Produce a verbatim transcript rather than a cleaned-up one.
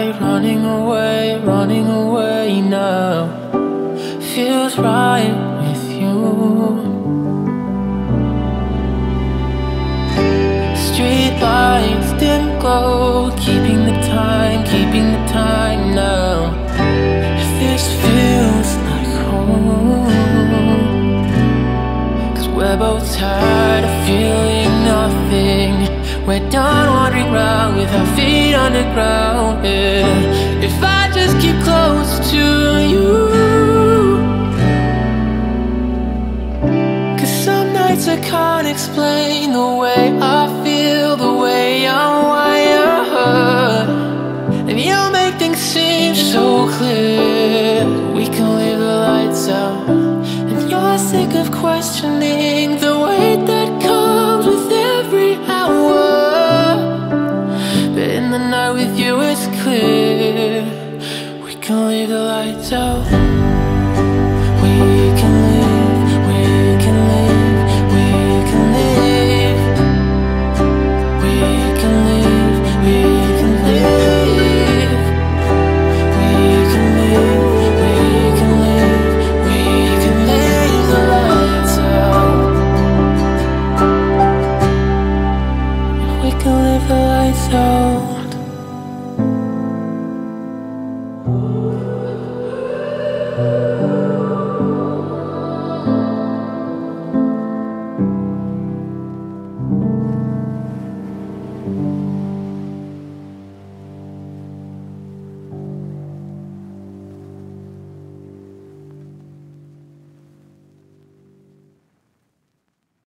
right, running away, running away now. Feels right with you. Street lights, dim glow, keeping the time, keeping the time now. If this feels like home, 'cause we're both tired of feeling nothing. We're done wandering round with our feet underground, yeah. If I just keep close to you, 'cause some nights I can't explain the way I feel, the way I'm wired. And you make things seem so clear. We can leave the lights out, and you're sick of questioning the weight that comes with every hour. But in the night with you it's clear. We can leave the lights out. We can leave, we can leave, we can leave. We can leave, we can leave. We can leave, we can leave, we can leave the lights out. We can leave the lights out.